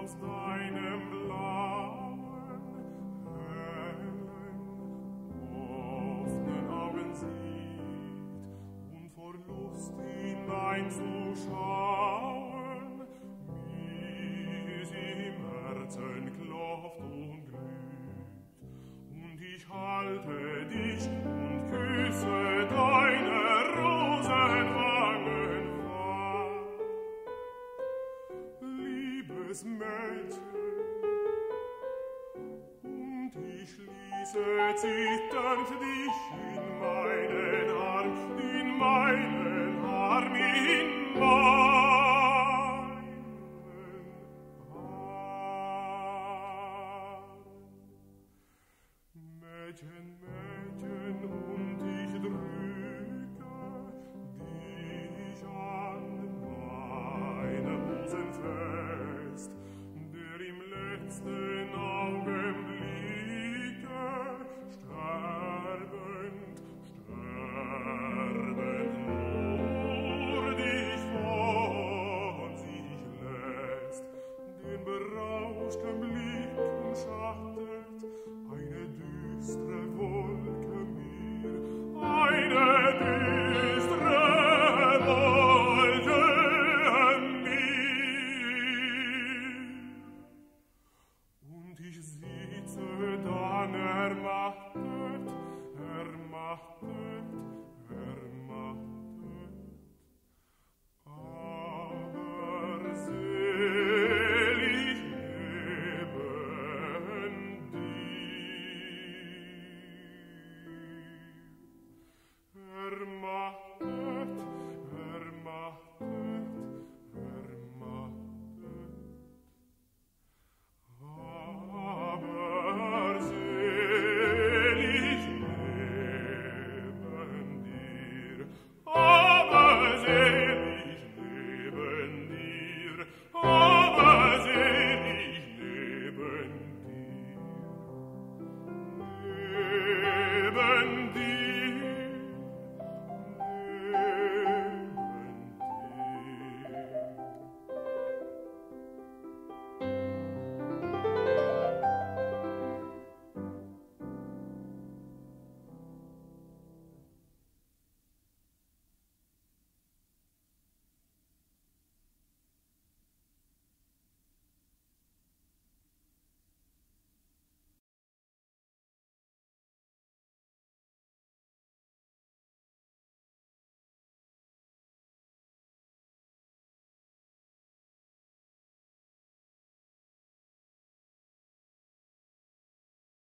aus deinem blauen, hellen, offenen Augen sieht und vor Lust hineinzuschauen, wie sie im Herzen klopft und glüht. Und ich halte dich und küsse deine Rosenwangen warm. Liebes Mädchen, und ich schließe zitternd dich in meinen Arm, in meinen Arm, in meinen